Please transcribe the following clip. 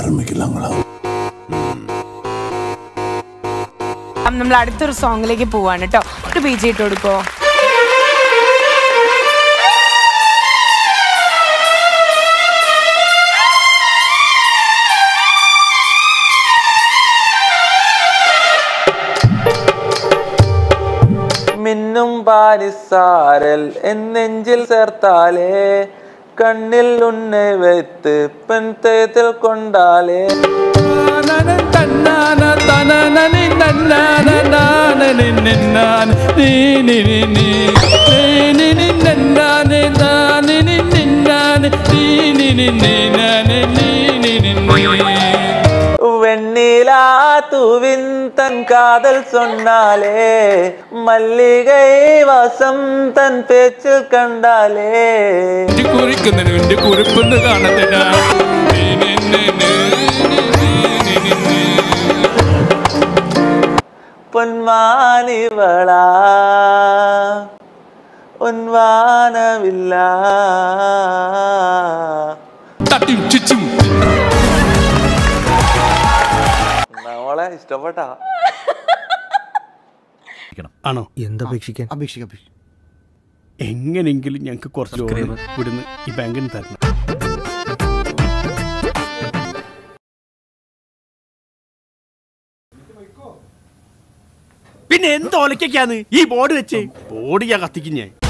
ആരംഭിക്കില്ല. നമ്മൾ അടുത്തൊരു സോങ്ങിലേക്ക് പോവാണ് കേട്ടോ. ഒരു ബീജി ഇട്ട് കൊടുക്കോ. മിന്നും പാരിസാരൽ എന്നെഞ്ചിൽ ചേർത്താലേ കണ്ണിൽ ഉന്നെ വെത്ത് പെൺതേത്തിൽ കൊണ്ടാലേ வெண்ணிலா தூவின் தன் காதல் சொன்னாலே மல்லிகை வாசம் தன் பேச்சு கண்டாலே குறிப்பு குறிப்பு കാണത്തില്ല. പൊന്മാനിവളാ ഒൻവാനവില്ല നമ്മളെ ഇഷ്ടപ്പെട്ടാ ആണോ? എന്തപേക്ഷിക്കാൻ? എങ്ങനെങ്കിലും ഞങ്ങൾക്ക് കുറച്ച് ഇവിടുന്ന് ഈ ബാങ്കിന് തരണം. പിന്നെ എന്ത് ഒലക്കാന്ന് ഈ ബോർഡ് വെച്ച്? ബോർഡ് ഞാൻ കത്തിക്കും ഞാൻ.